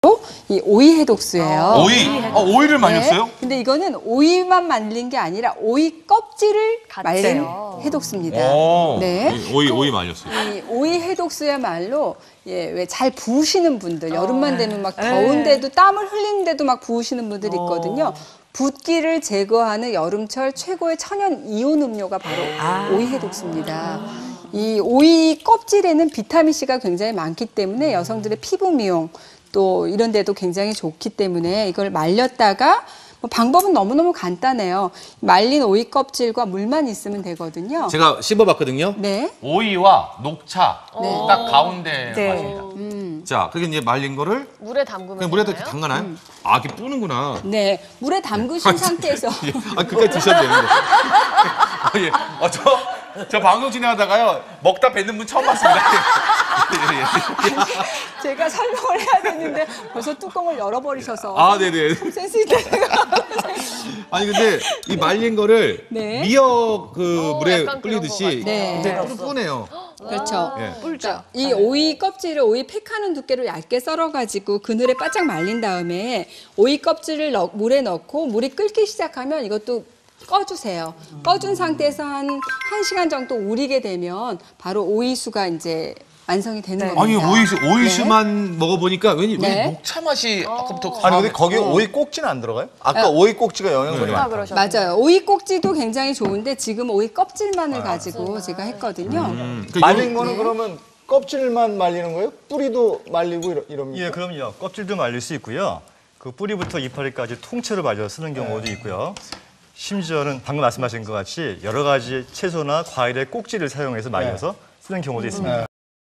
이 오이 해독수예요. 오이? 오이를 말렸어요? 네. 근데 이거는 오이만 말린 게 아니라 오이 껍질을 말린 같이요. 해독수입니다. 오. 네. 오이 말렸어요. 이 오이 해독수야말로 왜 잘 부으시는 분들, 여름만 되면 막 더운데도 땀을 흘리는데도 막 부으시는 분들이 있거든요. 붓기를 제거하는 여름철 최고의 천연 이온 음료가 바로 오이 해독수입니다. 이 오이 껍질에는 비타민C가 굉장히 많기 때문에 여성들의 피부 미용 또 이런 데도 굉장히 좋기 때문에 이걸 말렸다가 방법은 너무너무 간단해요. 말린 오이 껍질과 물만 있으면 되거든요. 제가 씹어봤거든요. 네. 오이와 녹차 네. 딱 가운데 네. 맛입니다. 자, 그게 이제 말린 거를 물에 담그면 그냥 물에다 되나요? 이렇게 담가나요? 아, 이게 뿌는구나. 네. 물에 담그신 상태에서 예. 아, 그까지 드셔도 되는데. 예. 저 방송 진행하다가요 먹다 뱉는 분 처음 봤습니다. 제가 설명을 해야 되는데 벌써 뚜껑을 열어버리셔서 아, 네네. 센스 있게 아니, 근데 이 말린 거를 네. 미역 그 물에 약간 그런 불리듯이 것 네. 뿌네요. 그렇죠. 예. 그러니까 이 오이 껍질을 오이 팩하는 두께로 얇게 썰어가지고 그늘에 바짝 말린 다음에 오이 껍질을 물에 넣고 물이 끓기 시작하면 이것도 꺼주세요. 꺼준 상태에서 한 1시간 정도 우리게 되면 바로 오이수가 이제 완성이 되는 겁니다. 아니, 오이수만 먹어보니까 왠지 네. 녹차 맛이 아까부터 아니 근데 거기에 오이 꼭지는 안 들어가요? 아까 오이 꼭지가 영양분이 아, 많다. 그러셨어요. 맞아요. 오이 꼭지도 굉장히 좋은데 지금 오이 껍질만을 가지고 제가 했거든요. 말린 거는 그러면 껍질만 말리는 거예요? 뿌리도 말리고 이럽니까? 예, 그럼요. 껍질도 말릴 수 있고요. 그 뿌리부터 이파리까지 통째로 말려 쓰는 경우도 있고요. 심지어는 방금 말씀하신 것 같이 여러 가지 채소나 과일의 꼭지를 사용해서 말려서 쓰는 경우도 있습니다.